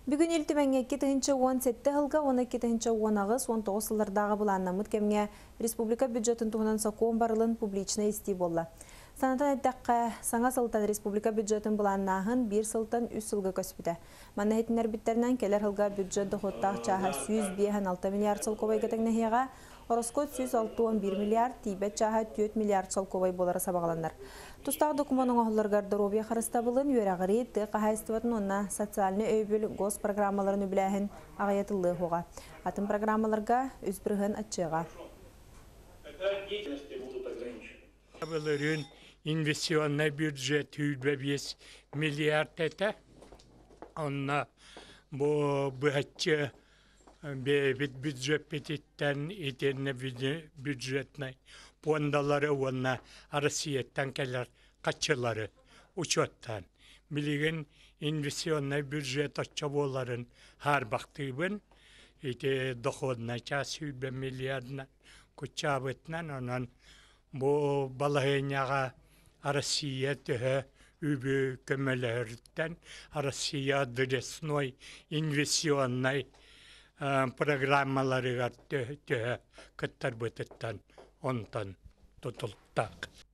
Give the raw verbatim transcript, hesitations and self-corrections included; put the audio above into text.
Бүгін елтімәңе тыгынчы он сетте хылға, он эки тыгынчы он ағыз, он тоғыз сыллардағы бұланнамыд кемге республика бюджетін туғынан сақуын барылын публична исти болла. Санатан әттәққа саңа сылтан республика бюджетін бұланнағын бір сылтан үс сылға көспіді. Манна хетінер біттерінен келер хылға бюджет дұқыттақ чаға сүйіз бейін алты миллиард сыл ковай кетігіне хеға, Ороскот сүйіз алты он бір миллиард, тибет чаға төрт миллиард сыл ковай болары сабағаланар. Тустағы документің оғылар гардеробия қарыстабылын өрәғыры тұқ қағайыстыватын онна социалны өйбіл гос программаларын өбіләхін ағаятылы хоға. Атын программаларға үзбірғын атчыға. Инвестиционный бюджет бес миллиард это. Онна бу бюджет бюджет петиттен итенне бюджетный фондалары онна Россияттан келер качылары учеттан. Билеген инвестиционный бюджет отчаболарын har бактыбын ите доходна час миллиардна кучабытнан онан бу балаһыняга Россия төһө үбү көмөлөрдөн Россия адресной инвестиционный программалары төһө кыттар бытыттан онтан тутултак.